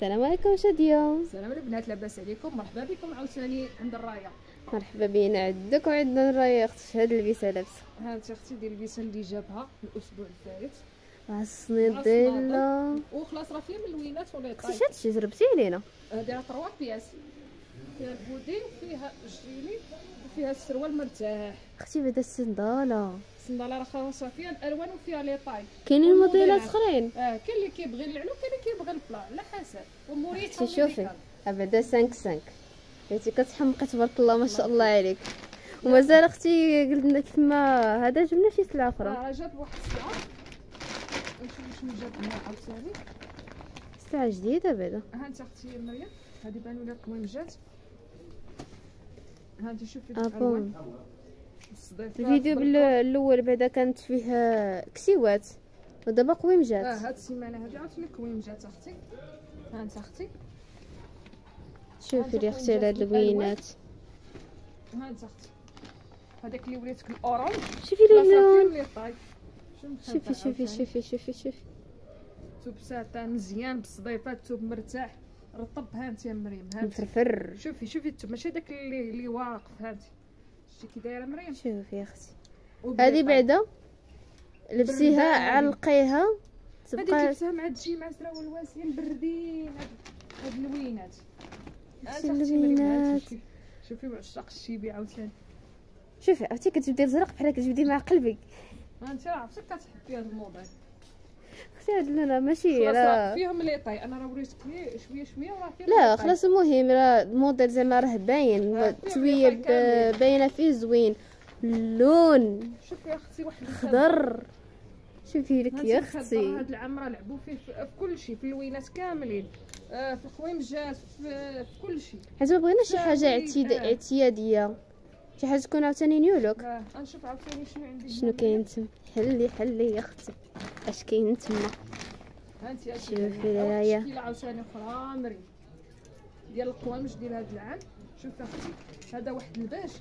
السلام عليكم شاديه. السلام البنات، لاباس عليكم؟ مرحبا بكم عاوتاني عند الرايه. مرحبا بينا عندك وعندنا الرايه اختي. هاد اللبسه لابسه، ها انت اختي ديال اللبسه اللي جابها الاسبوع الفارط مع الصنيط ديالها وخلاص راه فيها من اللوينات ولا اختي. شاتشي جربتي علينا؟ دايره 3 بياس، فيها البودي وفيها الجيلي وفيها السروال مرتاح. اختي بعدا السنداله راه خاصه فيها الالوان وفيها لي طاي. كاينين موديلات اخرين. كاين اللي كيبغي العلو، كاين اللي كيبغي البلا على حسب ومريحه. اختي شوفي بعدا 5 بغيتي كتحمقي تبارك الله ما شاء الله عليك. ومازال اختي قلنا كيما هذا جبنا شي سلعه اخرى. جاب واحد السلعه، نشوف شنو جاب هنا عاوتاني. سلعه جديده بعدا. ها انت اختي مريم، هادي بانوا لي قويمجات. ها انت شوفي الالوان. الفيديو الاول بعدا كانت فيه كسيوات ودابا قويمجات. هاد السيمانه هادي عاوتاني قويمجات اختي. ها انت اختي شوفي لي اختي على هاد اللوينات. ها انت اختي هذاك اللي وليتك الاورانج. شوفي لي اللون. شوفي توب ساتان مزيان بالصديفات، توب مرتاح رطب. ها انت يا مريم، ها مفرفر. شوفي التوب ماشي داك اللي واقف. هادي شتي كي دايره مريم. شوفي يا اختي هذه بعدا لبسيها علقيها تبقى هذه تلبسها مع تجي مع سراول واسعين بردين. هاد اللوينات اللوينات. شوفي وعشاق الشيبي عاوتاني. شوفي عرفتي كتبدي الزرق بحال كتبدي مع قلبي. انت راه عرفتي كتحبي هاد الموضوع اختي. هاد لا ماشي راه فيهم لي طاي. انا راه وريتك شويه وراه فيهم. لا خلاص المهم راه الموديل زعما راه باين شويه باينه فيه زوين اللون. شوفي اختي واحد خضر. شوفي لك يا اختي هاد العام راه لعبوا فيه في كل شيء، في اللوينات كاملين، في القويمجات، في كل شيء. حيت ما بغينا شي حاجه اعتياديه، شي حاجه تكون عاوتاني نيو لوك. غنشوف عاوتاني شنو عندي. شنو كاين تما؟ حلي يا اختي اش كاين تما. ها انت شوفي الرايه. شكيله عاوتاني اخرى مريم ديال القوامج ديال هاد العام. شوفي اختي هذا واحد الباج.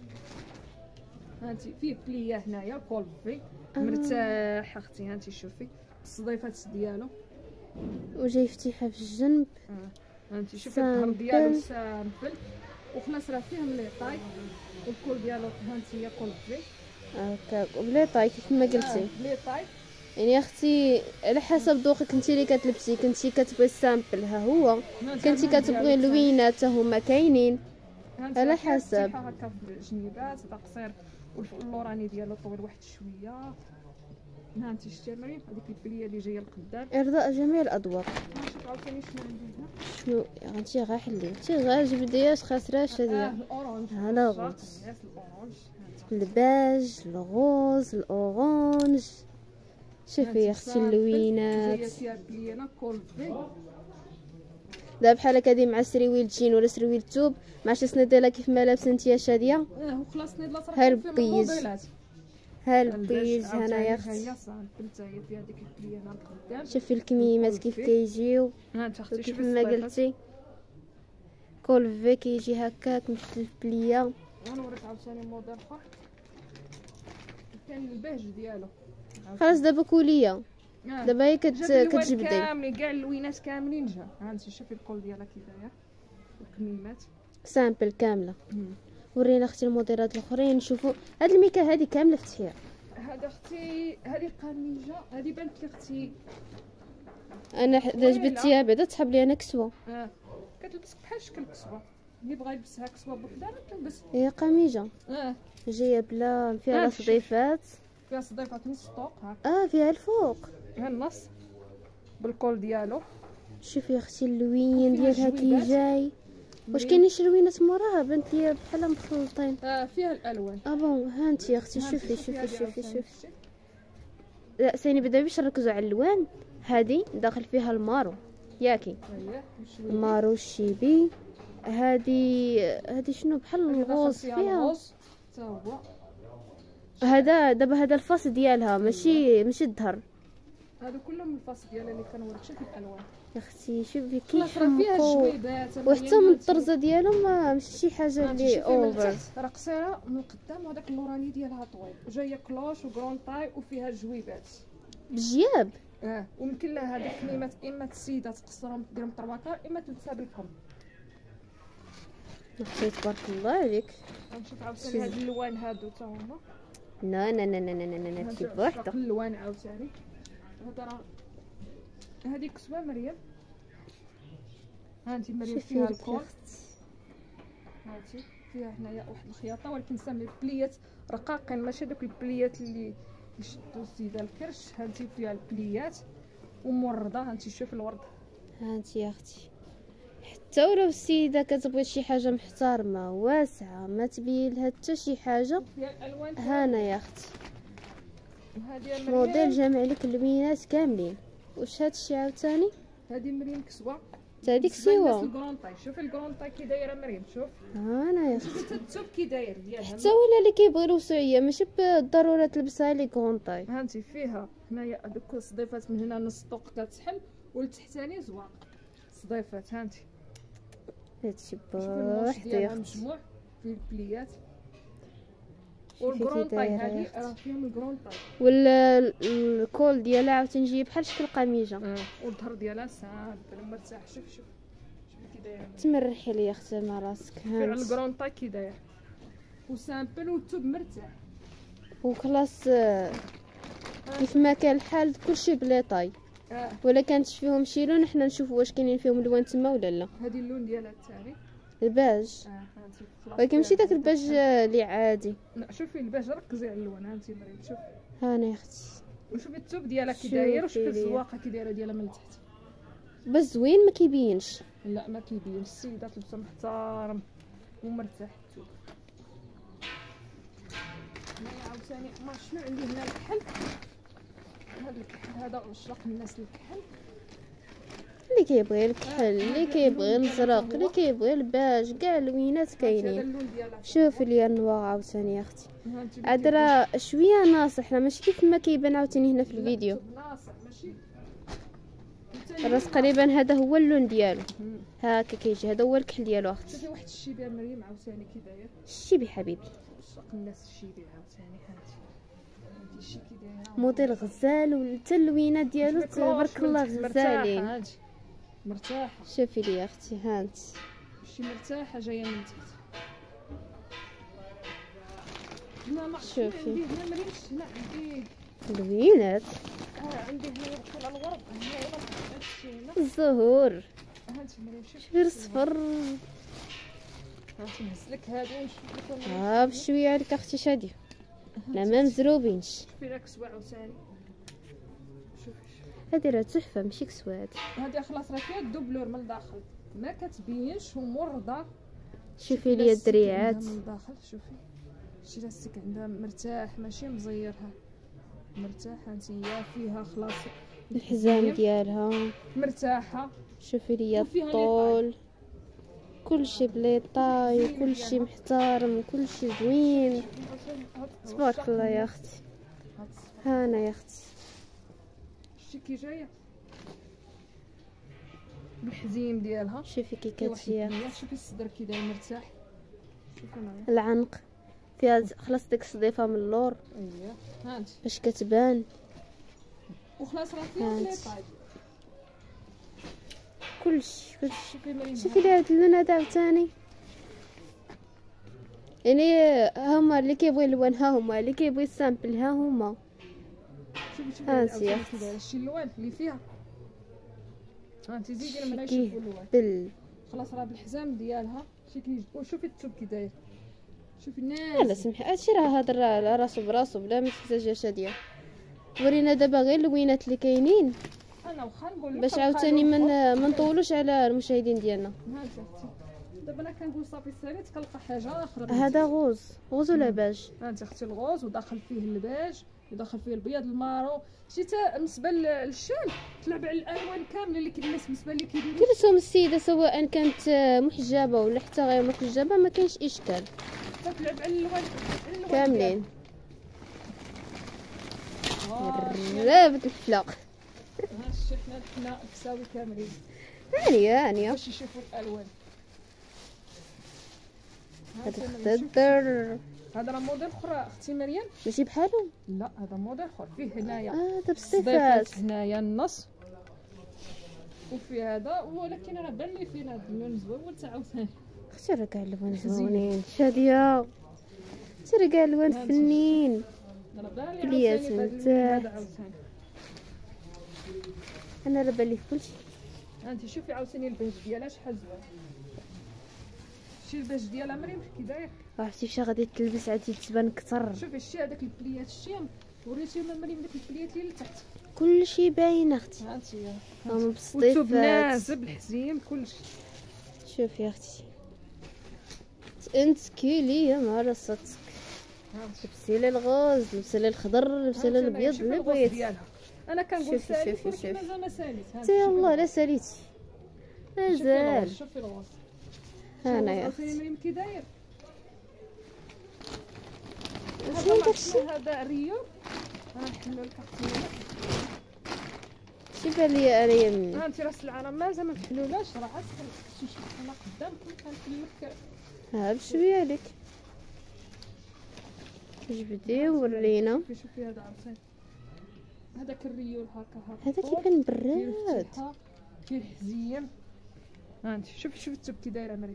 ها انت فيه بليه هنايا كولفي مرتاح اختي. ها انت شوفي الصديفات ديالو وجاي فتيحه في الجنب. ها انت شوفي الظهر ديالو سامبل وخلاص راه فيهم لي طاي والكول ديالو. ها انت هي كولفي هكاك وبلي طاي كيما قلتي. بلي طاي يعني اختي على حسب ذوقك انت اللي كتلبسي. كنتي كتبغي السامبل ها هو، كنتي كتبغي اللوينات هما كاينين على حسب. هكا في الجنيبات هذا قصير واللوراني ديالو طويل واحد شويه. ها انت شتي مريم هذيك البليه اللي جايه لقدام. ارضاء جميع الاذواق. نشوف عاوتاني شنو عندي هنا. شنو غنتي غا حلي انت غا جبدياش خاسراش هادي. الاورانج. ها غوز الاورانج، الباج الغوز الاورانج. شوفي يا اختي اللوينات. جايه فيها بليانه كولفي. دابا بحال هكا مع سريويل جين ولا سريويل توب مع شي سنيديله كيف ما لابسه انت يا شاديه. وخلاص سنيدله صراحه ها البيج هنايا اختي. هي صافي حتى هي فيها ديك البليانه القدام. شوفي الكميمات كيف كيجيو. ها انت اختي كيف ما قلتي كولفي كيجي هكاك مثل البليه. غنوريك عاوتاني موديل اخر كان البهج ديالو. خلاص دابا كوليه دابا هي كتجبدي كاملين كاع اللوينات كاملين جا. ها انت شوفي الكول ديالها كي داير والكميمات سامبل كامله. ورينا اختي الموديلات الاخرين نشوفوا. هاد الميكا هادي كامله فتحيه. هذا اختي هذه قميجه هذه بانت لي اختي. انا حدا جبدتيها بعدا تحب لي انا كسوه. كتلبس بحال شكل كسوه. اللي بغا يلبسها كسوه بوحدها تلبس. هي قميجه جايه بلا فيها صديفات. فيها صديفات نص طوق هكا. فيها الفوق. ها النص بالكول ديالو. شوفي يا اختي اللوين ديالها كي جاي. واش كاينين شي لوينات موراها بنت لي بحال مخلطين. فيها الالوان. بون ها انت يا اختي شوفي. لا ثاني بدا باش نركزوا على الالوان. هادي داخل فيها المارو ياكي المارو الشيبي. هادي شنو بحال الغوص فيها. هذا دابا هذا الفاس ديالها ماشي الظهر. هادو كلهم الفاس ديالها اللي كنوريك. شوفي الالوان يا اختي شوفي كيحمقوا وحتى من الطرزه ديالهم ماشي شي حاجه اللي اوفر. راه قصيره من القدام وهذاك اللوراني ديالها طويل. جايه كلوش وكرون طاي وفيها جويبات بجياب. ويمكن لها هاد الكميمات اما السيده تقصرهم ديرهم طرواكار اما تلبسها بالكم. اختي تبارك الله عليك. غنشوف عاوتاني هاد اللوان هادو تا هما. لا لا لا لا لا لا لا تجيب بوحدها. اللوان عاوتاني هذا راه هذه كسوه مريم. ها انت مريم فيها الكول، هاتي فيها هنايا واحد الخياطه ولكن سامي بليات رقاقين ماشي دوك البليات اللي يشدوا السيده الكرش. ها انت فيها البليات ومورده. ها انت شوف الورد. ها انت يا اختي حتى ولو السيده كتبغي شي حاجه محترمه واسعه ما تبين لها حتى شي حاجه، فيها الالوان هانا يا اختي وهذه موديل جامع لك اللوينات كاملين. واش هادشي عاوتاني؟ هذه مريم كسوه تا هذيك سيوا. الكرونطاي شوفي الكرونطاي كي دايره مريم. شوف هانا يا اختي شوفي الثوب كي داير ديالها. حتى ولا اللي كيبغي الوسعيه ماشي بالضروره تلبسها لي كونطاي. ها انت فيها هنايا هذوك الصديفات من هنا نص طوق كتسحل والتحتاني زواق صديفات. ها انت هادشي شوفي الموش بوحدو يا ديالها اختي. مجموع فيه البليات شوفي كي والكرونطاي. دايرة يا هذه اختي. راه فيهم الكرونطاي والكول ديالها عاوتاني نجي بحال شكل قميجه. والظهر ديالها سامبل مرتاح. شوف شوفي كي دايره تمرحي لي يا اختي مع راسك. فيها هانت الكرونطاي كي داير وسامبل والثوب مرتاح. وخلاص كيف ما كان الحال كلشي بلي طاي. ولا كانتش فيهم شي لون حنا نشوفوا واش كاينين فيهم لوان تما ولا لا. هذه اللون ديالها الثاني الباج، هانتي ولكن ماشي داك الباج اللي عادي. لا شوفي الباج ركزي على اللون. هانتي مريم شوف هانا يا اختي وشوفي الثوب ديالها كي داير وشوفي شوفي لي. الزواقه كي دايره ديالها من التحت. بس زوين ما كيبينش. لا ما كيبينش. السيده تلبسه محترم ومرتاح الثوب. هنايا عاوتاني ما شنو عندي هنا الكحل. هذا الكحل هذا عشاق الناس الكحل. اللي كيبغي الكحل اللي كيبغي الزرق اللي كيبغي الباج كاع اللوينات هذا كاينين. اللون ديالها. شوفي لي النوار عاوتاني يا اختي. هانتي عاد راه شويه ناصح، راه ماشي كيف ما كيبان عاوتاني هنا في الفيديو. ناصع ماشي الراس تقريبا هذا هو اللون ديالو. هاكا كيجي هذا هو الكحل ديالو اختي. شوفي واحد الشيبه مريم عاوتاني كي داير. شتي حبيبي عشاق الناس الشيبي عاوتاني. هانتي الشي كي دايره موديل غزال وحتى اللوينات ديالو تبارك الله غزالين. هانتي مرتاحه. شوفي لي يا اختي هانت شي مرتاحه جايه من تحت. هنا ما عرفتش شوفي. عندي هنا مريم هنا عندي اللوينات عندي هنا كل الورد هنا هادشي هنا. الزهور. هانتي مريم شوفي الصفر. هانتي نهزلك هادو ونشوف لكم بشويه عليك اختي شاديه لا ما مزروبينش. شوفي لك كسوه عاوتاني. شوفي هادي راه تحفه ماشي كسوات. هادي خلاص راه فيها الدوبلور من الداخل ما كتبينش ومرضى. شوفي لي الدريعات. من الداخل شوفي شي لاستيك عندها مرتاح ماشي مزيرها مرتاح. هانتي فيها خلاص الحزام ديالها مرتاحه. شوفي لي وفيها لي الطول كلشي بلي طاي كلشي محترم كلشي زوين تبارك الله يا اختي. هانا يا اختي شتي كي جايه بالحزيم ديالها. شوفي كي فيها واحد كتجي البنية. شوفي الصدر كي داير مرتاح. شوفي معايا العنق فيها خلاص ديك الصديفه من اللور اييه هانتي باش كتبان. وخلاص راه فيها لي طاي. كلشي شوفي مريم شوفي لي هاد اللون هذا عاوتاني. يعني هما اللي كيبغي اللوان ها هما اللي كيبغي السامبل ها هما. شوفي هانتي يا كي داير شي اللوان اللي فيها. هانتي زيدي لما كي يشوفوا اللوان. بل خلاص راه بالحزام ديالها شي كي وشوفي الثوب كي داير. شوفي لا الناس سمحي هادشي راه هضر راسو براسو بلا ما تحتاجي شاديه. ورينا دابا غير اللوينات اللي كاينين انا واخا نقول لك باش عاوتاني ما نطولوش على المشاهدين ديالنا. هانتي اختي دابا انا كنقول صافي ساليت كنلقى حاجه اخرى. هذا غوز ولا باج. هانتي اختي الغوز وداخل فيه الباج وداخل فيه البيض المارو. شتي تا بالنسبه للشال تلعب على الالوان كامله اللي الناس بالنسبه لي كيديروا تلبسهم السيده سواء كانت محجبه ولا حتى غير محجبه ما كاينش اشكال تلعب على الالوان كاملين. ديالها. رابط الفلاق ها الشحنه الحنا كساوي كاملين هانيه باش يشوفوا الالوان. هاد الخضر هذا راه موديل اخرى اختي مريم. ماشي بحالهم. لا هذا موديل اخر، فيه هنايا هذا بالصفات. هنايا النص، وفي هذا، ولكن راه بان لي فين هذا اللون زوين تاع عاوتاني. اختي راه كاع اللوان زوينين شاديه، اختي راه كاع اللوان فنين. راه بان لي كليات عاوتاني من هذا تحت. عاوتاني. انا راه بالي في كلشي. انت شوفي عاوتاني البيج ديالها شحال زوين. شتي البيج ديالها مريم كي داير. عرفتي فاش غادي تلبس عادي تبان كثر. شوفي شتي هذاك البليات الشيم، وريتيهم مريم داك البليات اللي لتحت. كلشي باين اختي. ها انت هما والثوب بالصيفات. نازل الحزيم كلشي. شوفي اختي انت كيليه مع راسك. لبسي لي الغوز، لبسي لي الخضر، لبسي لي الابيض اللي بغيتي. انا كنقول شوفي ساليت شوفي ولكن شوفي. مازال ما ساليت. حتى يلاه لا ساليتي مازال. شوفي الغوص. انا يا اختي اختي مريم كي داير. شنو داكشي؟ هذا ريو. غنحملو لك اختي. شوفي لي انايا مني. ها انت راه السلعه راه مازال ما محلولاش، راه عاد شي حنا قدامكم كنحل لك. ها بشويه عليك جبدي ورينا. شوفي هذا عرفتي هذاك الريول هكا هذا كيبان براد. فيه الحزيم. ها انت شوفي الثوب كي دايره مريم.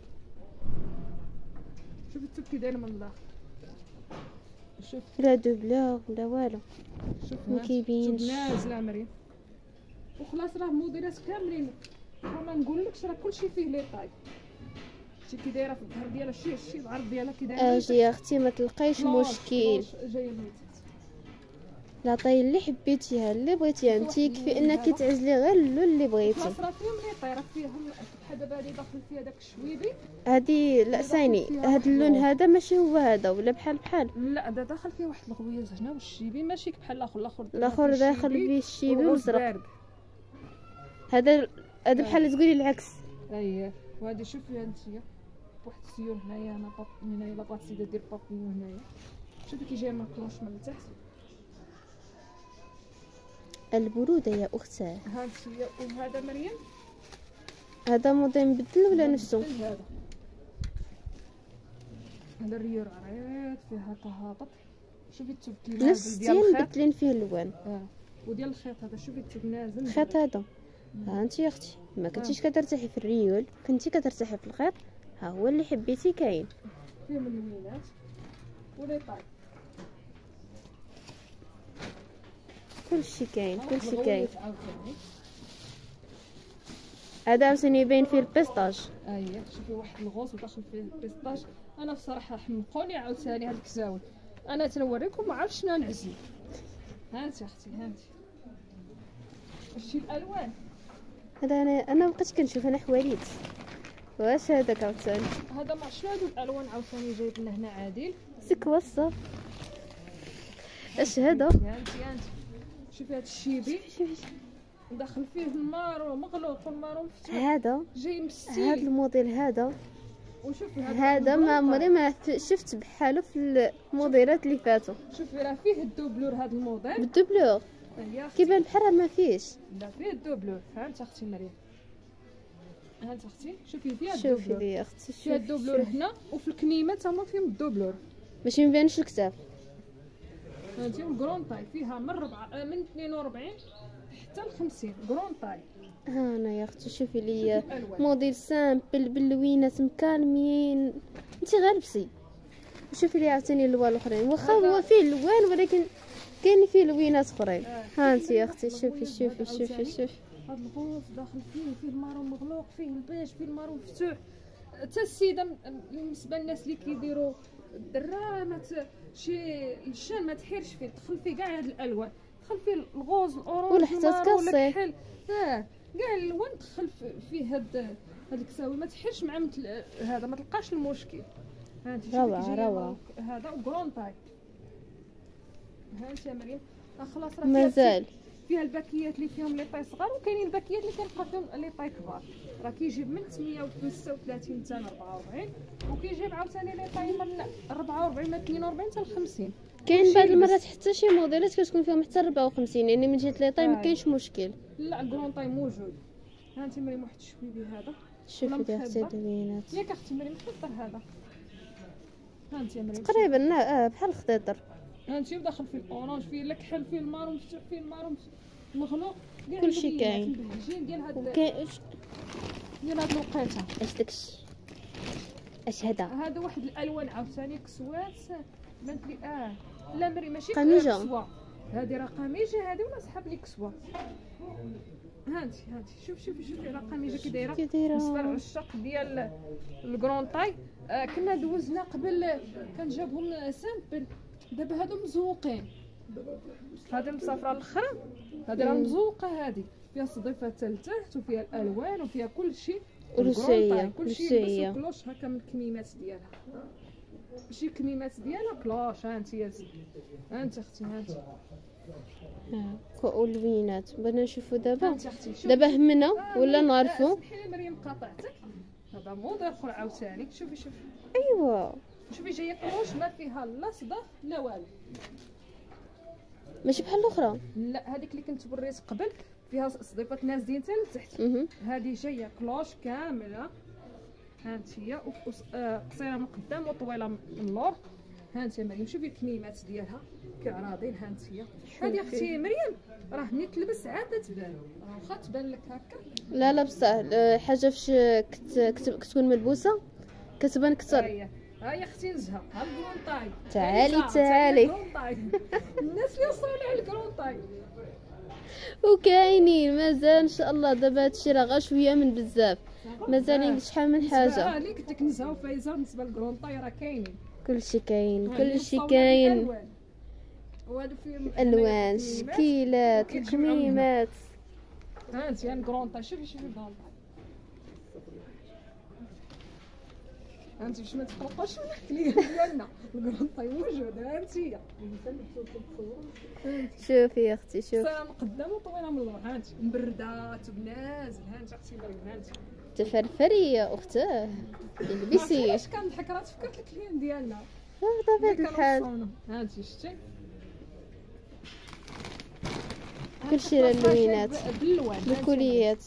شوفي الثوب كي داير من الداخل. شوف لا دوبلا لا والو. شوف ما كيبينش. نازله مريم. وخلاص راه موديلات كاملين، ما نقولكش راه كلشي فيه لي طاي. شتي كي دايره في الظهر ديالها شي العرض ديالها كي دايره. اجي يا اختي ما تلقايش مشكل. جايه من تحت. لا طاي اللي حبيتيها اللي بغيتيها انت، يكفي انك تعزلي غير اللون اللي بغيتي. خلاص راه فيهم لي طاي، راه فيهم بحال دابا هادي داخل فيها داك الشويبي. هادي لا ثاني، هاد اللون هذا ماشي هو هذا ولا بحال. لا هذا داخل فيه واحد الغويز هنا، والشيبي ماشي بحال الاخر داخل فيه الشيبي والزرق. هذا بحال تقولي العكس. اييه وهادي شوفي انتيا واحد السيور هنايا، انا هنايا لا باتسيده دير بابيون هنايا. شوفي كي جايه من كلوش من التحت. البرودة يا اختاه. ها انتيا وهذا مريم. هذا موديل مبدل ولا نفسه؟ هذا الريور عريض فيه هكا هابط. شوفي الثوب كي نفس نازل ديال ستيل الخيط. مبدلين فيه اللوان. وديال الخيط هذا شوفي الثوب نازل. الخيط هذا ها انت يا اختي ما كنتيش كترتاحي في الريول، كنتي كترتاحي في الخيط. ها هو اللي حبيتي كاين فيه من اللوينات ولي طاي. كلشي كاين كلشي كاين. هذا عاوتاني باين فيه البيستاج. اييه شوفي واحد الغوص وداخل فيه البيستاج. انا بصراحه حمقوني عاوتاني هاد الكساوي. انا تنوريكم ما عرفتش شنو نعزل. ها انت اختي ها انت شتي الالوان. هذا انا بقيت كنشوف انا حواليت واش هذاك عاوتاني. هذا ما شنو هادو الالوان عاوتاني جايب لنا هنا عادل. سك وصف اش هذا. يا انت شوفي هاد الشيبي داخل فيه المارو مغلوق والمارو مفتوح. هذا جاي مستيل. هذا الموديل هذا. وشوفي هذا ما عمري ما شفت بحاله في الموديلات اللي فاتوا. شوفي راه فيه الدوبلور هذا الموديل بالدوبلور كيبان بحال ما فيهش. لا فيه الدوبلور. ها انت اختي مريم. ها انت اختي شوفي فيها شوفي الدوبلور. لي يا اختي فيها الدوبلور هنا وفي الكنيمه تما فيهم الدوبلور. ماشي مبانش الكتاف. هانتي الكرون طاي فيها من 42 حتى ل 50 كرون طاي. ها انا يا اختي شوفي لي موديل سامبل باللوينات مكالمين. انت غير لبسي وشوفي لي عاوتاني اللوان الاخرين، واخا هو فيه اللوان ولكن كاين فيه لوينات اخرين. ها انت يا اختي شوفي هاد الغوص داخل فيه المارون مغلوق، فيه البيج، فيه المارون مفتوح. حتى السيده بالنسبه للناس اللي كيديروا الدرا شي الشان ما تحيرش فيه، دخل فيه كاع هاد الالوان، دخل فيه الغوز الاورانج والحساس كالصيف. كاع الالوان دخل فيه هاد الكساوي، ما تحيرش مع مثل هذا ما تلقاش المشكل. ها انت روعه هذا وكرون طاي. ها انت يا مريم خلاص راه مازال فيها الباكيات اللي فيهم لي طاي صغار، وكاينين الباكيات اللي كنلقى فيهم لي طاي كبار. راه كيجيب من 38 حتى ل 44، وكيجيب عاوتاني لي طاي من 44 من 42 حتى ل 50. كاين بعض المرات حتى شي موديلات كتكون فيهم حتى 54، يعني من جهه لي طاي ما كاينش مشكل. لا الكرون طاي موجود. ها انت مريم واحد الشويبي هذا شوفي لي اختي دوينات ياك اختي مريم حطي هذا. هانتي يا مريم تقريبا بحال الخضيطر. هانتي داخل فيه الاورانج، فيه الكحل، فيه المارون مفتوح، فيه المارون مغلوق، كلشي كاين. ديال هاد وكاين ديال هاد الوقيته. اش داكشي اش هذا؟ هذا واحد الالوان عاوتاني كسوات بانت لي لا مريم ماشي قميجة. كسوه، هذه راه قميجه هذه، ولا صحاب لي كسوه. هانتي شوفي راه قميجه كي دايره بالنسبه للعشاق ديال الكرون طاي. كنا دوزنا قبل كان جابهم سامبل، دابا هادو مزوقين. هذه مسافره الاخرى، هذه راه مزوقه، هذه فيها صديفه حتى لتحت، وفيها الالوان، وفيها كل شيء. روسيه كلشي يلبسوا كلوش هكا من الكميمات ديالها، ماشي كميمات ديالها كلوش. هانتي يا زين، هانتي اختي، هانتي والوينات بغينا نشوفو دابا. هانتي اختي. دابا همنا ولا نعرفو. سمحي لي مريم قاطعتك، هذا موضه اخرى عاوتاني. شوفي ايوا شوفي جايه كلوش ما فيها لا صدف لا والو. ماشي بحال الاخرى. لا هذيك اللي كنت وريت قبل فيها صديفات نازلين حتى لتحت، هذه جايه كلوش كامله. هانتي هي قصيره من قدام وطويله من اللور. هانتي مريم شوفي الكميمات ديالها كعراضين. هانتي هذه اختي مريم راه ملي تلبس عاد تبان، واخا تبان لك هكا. لا بصح حاجه فاش كتكون ملبوسه كتبان كثر. ها يا اختي نزهه، ها الكرون طاي. تعالي الناس اللي وصلوا على الكرون طاي وكاينين مازال ان شاء الله. دابا هادشي راه غير شويه من بزاف، مازال شحال من حاجه. عليك قلت لك نزهه وفايزه. بالنسبه للكرون طاي راه كاينين، كلشي كاين. وهادو فيهم الوان، شكيلات، الكميمات. هانتي الكرون طاي. شوفي الكرون طاي. هانتي باش ما تقلقوش من الكليان ديالنا، الكرون طاي موجود. هانتي شوفي يا اختي، شوفي قصيره من قدام وطويله من اللور. هانتي مبردات وبنازل. هانتي اختي مريم، هانتي تفرفري يا اختاه، لبسي. علاش كنضحك؟ راه تفكرت الكليان ديالنا بطبيعه الحال. هانتي شتي كلشي راه اللوينات باللوان، الكليات،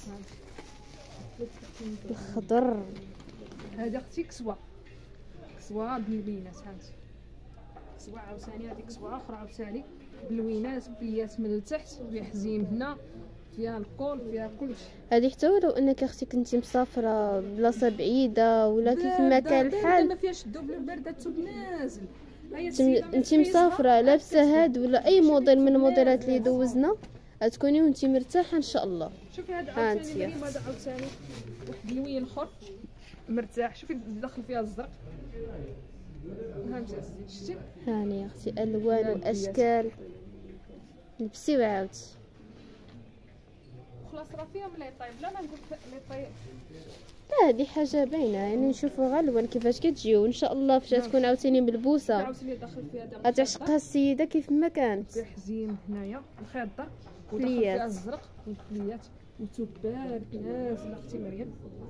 الخضر. هذه اختي كسوه باللوينات. هانتي كسوه عاوتاني، هذيك كسوه اخرى عاوتاني باللوينات، بليات من التحت، فيها حزيم هنا، فيها الكول، فيها كلشي. هذه حتى ولو انك اختي كنتي مسافره بلاصه بعيده ولا كيف ما كان الحال، ما فيهاش الدوب البردات نازل. انت مسافره لابسه هاد ولا اي موديل من الموديلات اللي دوزنا، غتكوني وانت مرتاحه ان شاء الله. شوفي هذا عاوتاني مريم، هذا عاوتاني واحد اللوين اخر مرتاح. شوفي داخل فيها الزرق. هانتي شتي، هاني يا اختي الوان واشكال. لبسي وعاودي. خلاص راه فيهم لي طايب، لا ما نقول لي طايب. لا هذه حاجه باينه، يعني نشوفوا غير الوان كيفاش كتجيو ان شاء الله. فاش تكون عاوتاني ملبوسه عاوتاني داخل فيها دابا غتعشقها السيده كيف ما كانت. فيها حزيم هنايا الخيط، وداخل فيها الزرق والكليات وتبار نازله اختي مريم.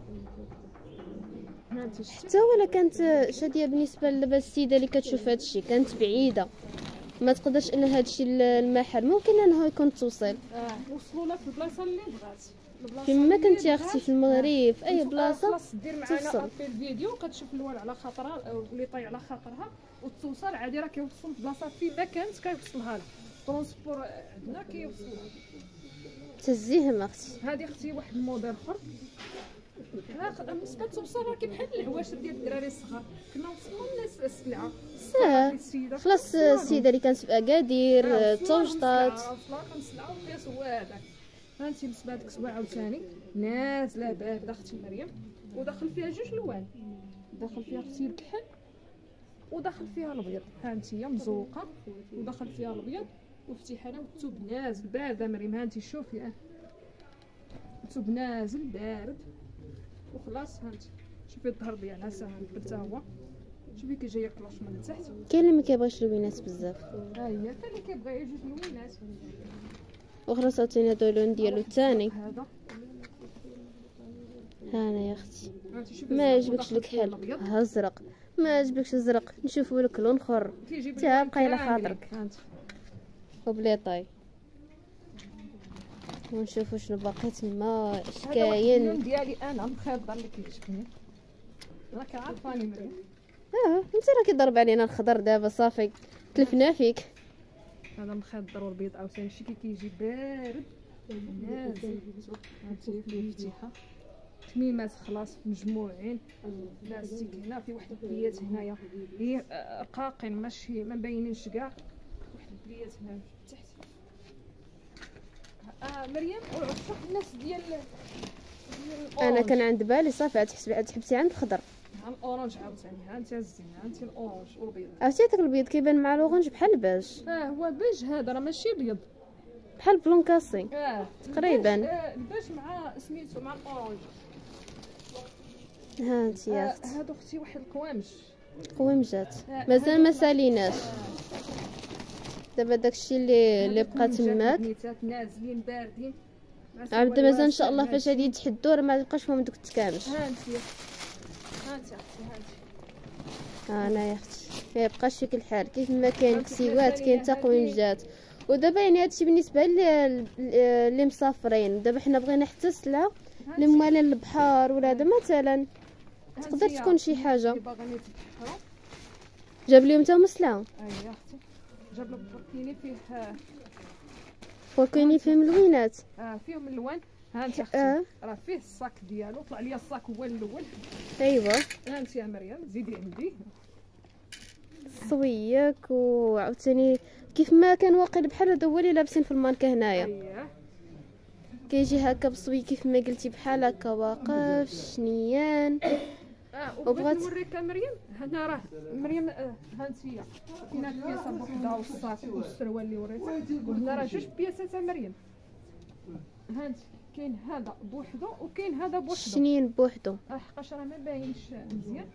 حتى ولا كانت شاديه بالنسبه للباس السيده اللي كتشوف هادشي كانت بعيده، ما تقدرش ان هادشي المحل ممكن انه يكون توصل. وصلوا لها في البلاصه اللي بغات، فيما كنتي يا اختي في المغرب في اي بلاصه خلاص دير معنا في الفيديو كتشوف اللوان على خاطرها واللي طاي على خاطرها وتوصل عادي. راه كيوصل البلاصه فيما كانت كيوصلها لها ترونسبور عندنا كيوصلها. تزيهم اختي. هذه اختي واحد الموديل اخر بالنسبه توصل راه بحال العواشر ديال الدراري الصغار. كنا وصلنا الناس السلعه خلاص السيده اللي كانت في اكادير توجطات وصلنا كنسلعوا فيها سوادك. هانتي بالنسبه لهاديك سواع عاوتاني نازله بارده اختي مريم، وداخل فيها جوج لوان، داخل فيها اختي الكحل وداخل فيها الابيض. هانتي هي مزوقه وداخل فيها الابيض وافتحانه والثوب نازل بارده مريم. هانتي شوفي الثوب نازل بارد وخلاص. هانتي شوفي الظهر ديالها ساهل حتى هو، شوفي كي جايه كلاش من التحت. كاين اللي ما كيبغيش اللوينات بزاف، ها هي حتى اللي كيبغي جوج لوينات. وخرا صوتينا هذا اللون ديالو الثاني. هذا هانا يا اختي ما عجبكش الكحل ها ازرق، ما عجبكش ازرق نشوفوا لك لون اخر تبقى على خاطرك وبلي طاي. ونشوفوا شنو باقي تما اش كاين. ديالي انا مخيضه اللي كيعجبني، راك عارفاني مريم. انت راه كيضرب علينا الخضر دابا صافي تلفنا فيك. هذا مخضر والبيض عاوتاني شي كيجي بارد نازل. هانتي فيه فتيحه تميمات خلاص مجموعين. لاستيك هنا في واحد البليات هنايا هي رقاقين ماشي ما مبينينش كاع. واحد البليات هنا تحت. مريم وعشق الناس ديال انا كان عند بالي صافي غتحبسي عند الخضر. ها الاورانج عاوتاني ها انت الزين ها انت الاورانج والبيض. عرفتي داك البيض كيبان مع الاورانج بحال الباج. هو باج هذا راه ماشي بيض بحال بلونكاسي تقريبا. الباج مع سميتو مع الاورانج. ها انت يا اختي هادو اختي واحد القوامش قويمجات مازال ما ساليناش. دابا داكشي اللي بقى تماك نازلين باردين. عبد مازال ان شاء الله فاش غادي يتحدوا راه ما يبقاش فيهم دوك التكامش. ها انت اختي انا يا اختي ما يبقاش فيك الحال كيف ما كاين كسيوات كاين حتى قويمجات. ودابا يعني هادشي بالنسبه اللي مسافرين. دابا حنا بغينا حتى السلعه اللي موالين البحر ولا هذا مثلا تقدر تكون شي حاجه. جاب لهم حتى مسلعه. يا اختي جاب لك بوركيني فيه بوركيني فيه ملوينات. فيهم اللوان. ها انت اختي راه فيه الصاك ديالو طلع لي الصاك هو الاول. ايوا ها انت يا مريم زيدي عندي صويك. وعاوتاني كيف ما كان واقيلا بحال هذا هو اللي لابسين في الماركه هنايا. كيجي هكا بصوي كيف ما قلتي بحال هكا واقف شنيان. وبغات نوريك مريم هنا راه مريم ها انت كاينه البياسه بوحدها والصاك والسروال اللي وريتك. وهنا راه جوج بياسات مريم. ها انت كاين هذا بوحدو وكاين هذا بوحدو. شنين بوحدو حقاش راه ما باينش مزيان.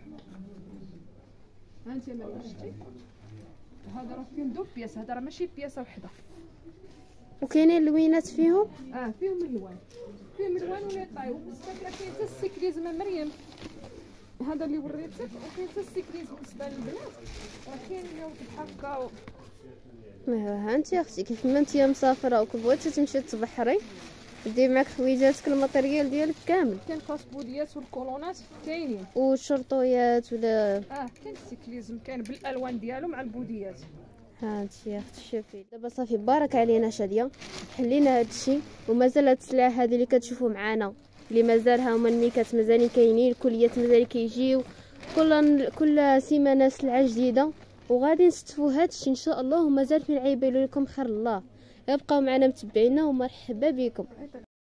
ها انت مريم شتي هذا راه فيهم دوك بياس. هذا راه ماشي بياسه وحده. وكاينين اللوينات فيهم. فيهم اللوان فيهم اللوان ولا طايو. بصح كاين حتى السيكليزم مريم هذا اللي وريتك. وكاين حتى السيكليزم بالنسبه للبنات راه كاين بحال هكا. ها انت يا اختي كيف ما انت مسافره وكيف بغيتي تمشي تبحري دير معك حويجاتك الماتريال ديالك كامل. كاين الباسبوديات والكولونات كاينين والشرطويات ولا كاين السيكليزم كاين بالالوان ديالو مع البوديات. ها انت يا اختي شوفي دابا صافي بارك علينا شاديه حلينا هادشي. ومازال هاد السلعه هذه اللي كتشوفوا معانا اللي مازالها هما الميكات مازالين كاينين. الكليات مازال كيجيو كل سيمانه سلعه جديده. وغادي نستفوا هادشي ان شاء الله. ومازال فين عيبيلو لكم خير الله. يبقاو معنا متبعينا ومرحبا بكم.